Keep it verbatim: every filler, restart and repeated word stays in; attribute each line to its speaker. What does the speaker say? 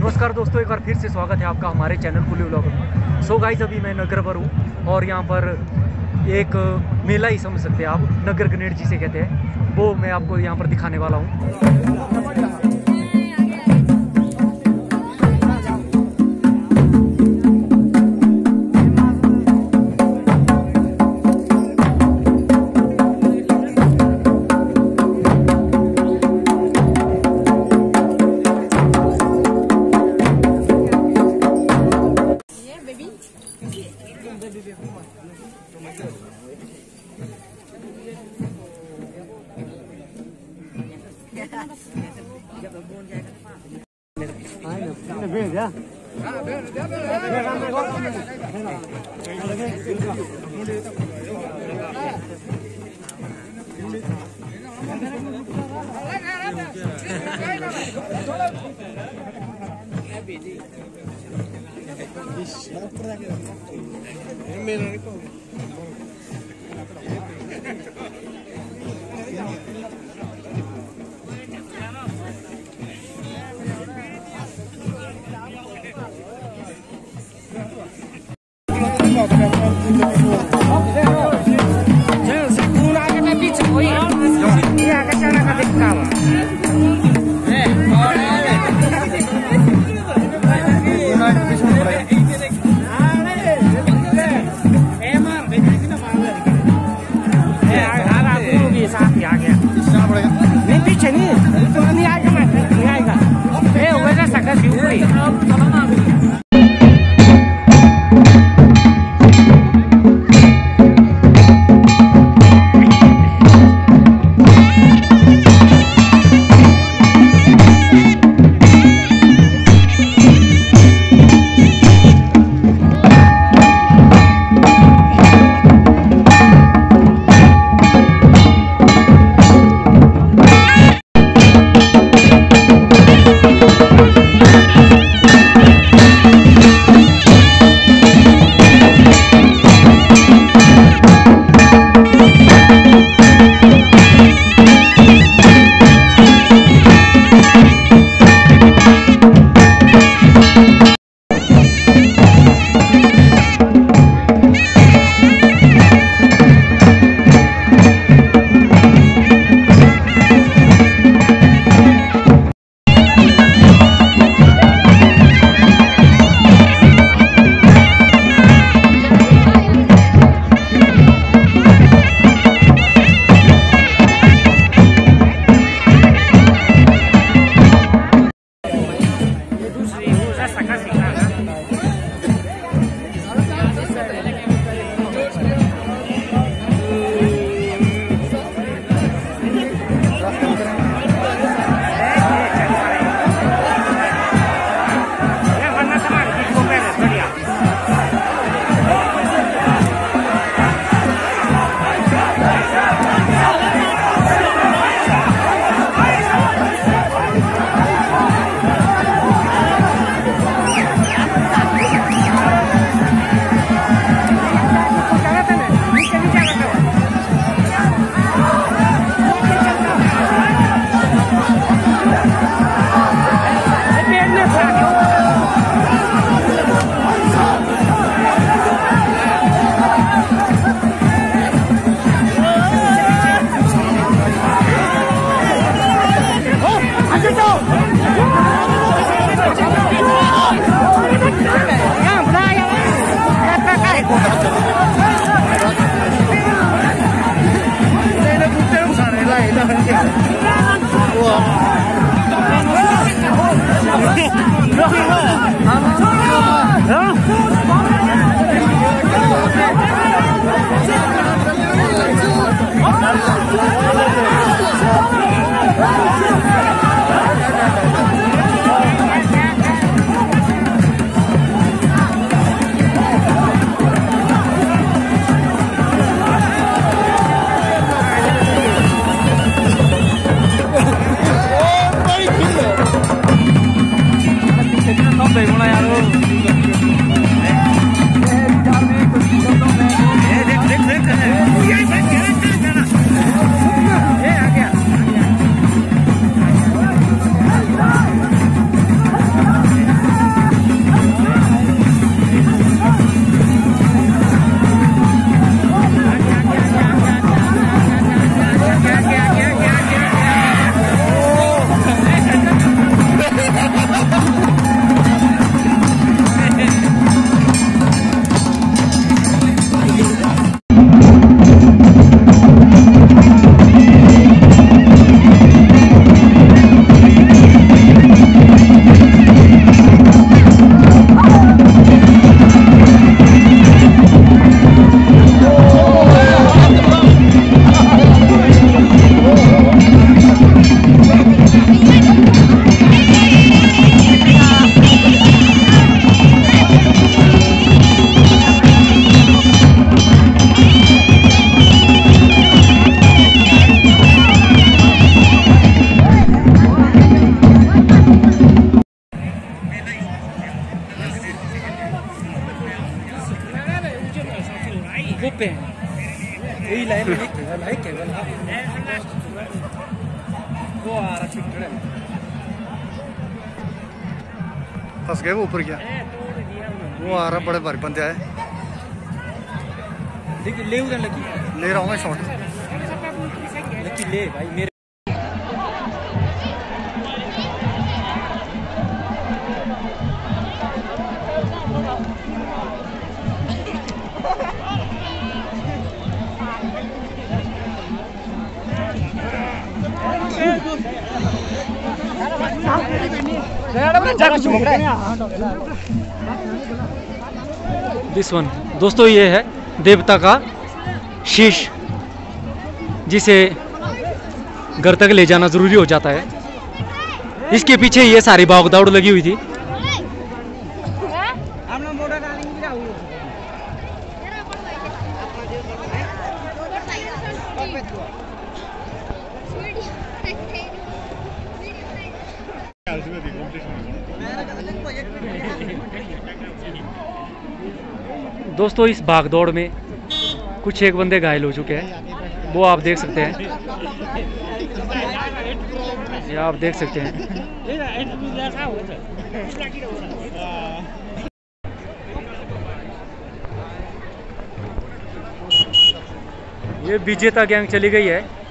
Speaker 1: नमस्कार दोस्तों, एक बार फिर से स्वागत है आपका हमारे चैनल कुली व्लॉगर में। सो गाइस, अभी मैं नगर पर हूँ और यहाँ पर एक मेला ही समझ सकते हैं आप, नगर गणेश जिसे कहते हैं, वो मैं आपको यहाँ पर दिखाने वाला हूँ।
Speaker 2: फंस गए वो ऊपर गया, वो आ रहा बड़े भारी बंदे आए।
Speaker 1: ले उधर लकी
Speaker 2: ले रहा हूँ मैं शॉट।
Speaker 1: लकी ले भाई मेरे। दिस वन दोस्तों, ये है देवता का शीश, जिसे घर तक ले जाना जरूरी हो जाता है। इसके पीछे ये सारी भाग दौड़ लगी हुई थी। दोस्तों, इस भाग दौड़ में कुछ एक बंदे घायल हो चुके हैं, वो आप देख सकते हैं, ये आप देख सकते हैं। ये विजेता गैंग चली गई है।